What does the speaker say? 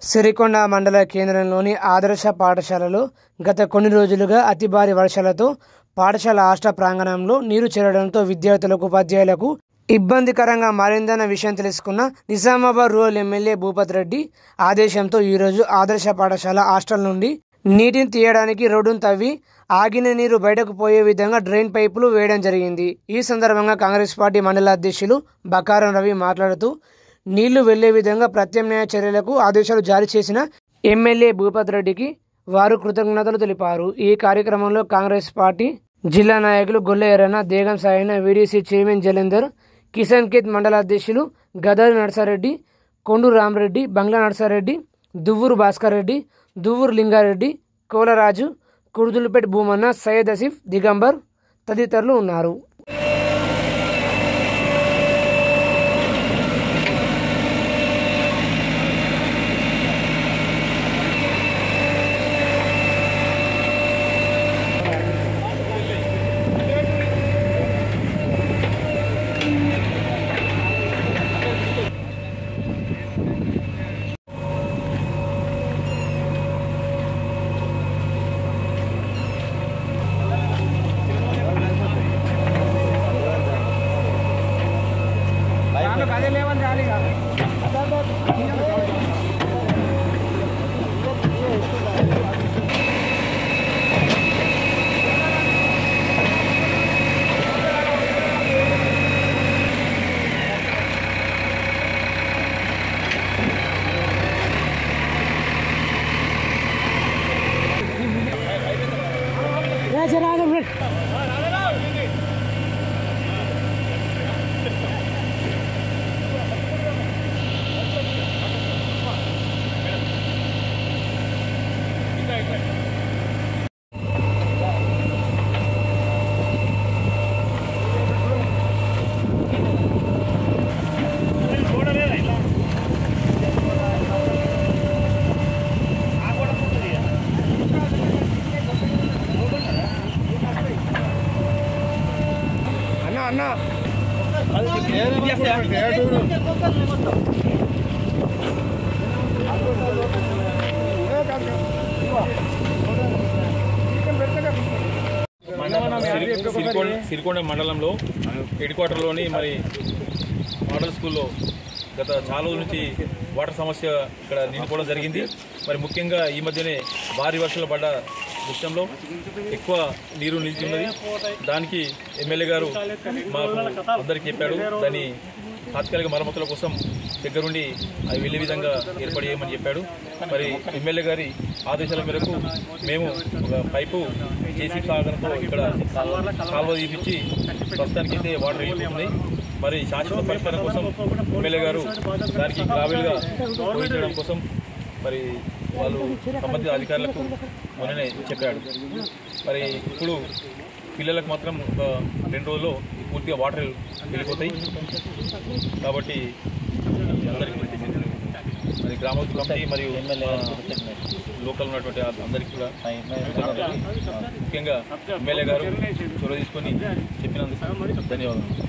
సిరికొండ మండల కేంద్రంలోని ఆదర్శ పాఠశాలలో గత కొన్ని రోజులుగా అతి భారీ వర్షాలతో పాఠశాల హాస్టల్ ప్రాంగణంలో నీరు చేరడంతో విద్యార్థులకు ఉపాధ్యాయులకు ఇబ్బందికరంగా మారిందన్న విషయం తెలుసుకున్న నిజామాబాద్ రూరల్ ఎమ్మెల్యే భూపత్ రెడ్డి ఆదేశంతో ఈరోజు ఆదర్శ పాఠశాల హాస్టల్ నుండి నీటిని తీయడానికి రోడ్డును తవ్వి ఆగిన నీరు బయటకు పోయే విధంగా డ్రైన్ పైపులు వేయడం జరిగింది. ఈ సందర్భంగా కాంగ్రెస్ పార్టీ మండల అధ్యక్షులు బకారం రవి మాట్లాడుతూ నీళ్లు వెళ్లే విధంగా ప్రత్యామ్నాయ చర్యలకు ఆదేశాలు జారీ చేసిన ఎమ్మెల్యే భూపత్ రెడ్డికి వారు కృతజ్ఞతలు తెలిపారు. ఈ కార్యక్రమంలో కాంగ్రెస్ పార్టీ జిల్లా నాయకులు గొల్ల ఎర్రన్న, దేగం సాయన, వీడీసీ చైర్మన్ జలంధర్, కిసాన్ కిత్ మండల అధ్యక్షులు గదారి నర్సారెడ్డి, కొండు రామరెడ్డి, బంగ్లా నర్సారెడ్డి, దువ్వూరు భాస్కర్ రెడ్డి, దువ్వూరు లింగారెడ్డి, కోలరాజు, కుర్దులపేట భూమన్న, సయ్యద్ అసిఫ్, దిగంబర్ తదితరులు ఉన్నారు. సిరికొండ మండలంలో హెడ్ క్వార్టర్లోని మరి మోడల్ స్కూల్లో గత చాలా రోజుల నుంచి వాటర్ సమస్య ఇక్కడ నిండిపోవడం జరిగింది. మరి ముఖ్యంగా ఈ మధ్యనే భారీ వర్షాలు పడ్డ దృశ్యంలో ఎక్కువ నీరు నిలిచి ఉన్నది. దానికి ఎమ్మెల్యే గారు మాకు అందరికీ చెప్పాడు, దాన్ని తాత్కాలిక మరమ్మతుల కోసం దగ్గరుండి అవి వెళ్ళే విధంగా ఏర్పాటు చేయమని చెప్పాడు. మరి ఎమ్మెల్యే గారి ఆదేశాల మేరకు మేము ఒక పైపు జేసీ సాగరంతో ఇక్కడ కాలువ తీపించి ప్రస్తుతానికైతే వాటర్ వెళ్ళిపోతున్నాయి. మరి శాశ్వత పరిష్కారం కోసం ఎమ్మెల్యే గారు దానికి గ్రావెల్గా పోయించడం కోసం మరి వాళ్ళు సంబంధిత అధికారులకు మొన్ననే చెప్పాడు. మరి ఇప్పుడు పిల్లలకు మాత్రం ఒక 2 రోజుల్లో పూర్తిగా వాటర్ వెళ్ళిపోతాయి. కాబట్టి అందరికీ మరి గ్రామోత్సవ కమిటీ మరియు లోకల్ ఉన్నటువంటి అందరికీ కూడా ముఖ్యంగా ఎమ్మెల్యే గారు చొరవ తీసుకొని చెప్పినందుకు ధన్యవాదాలు.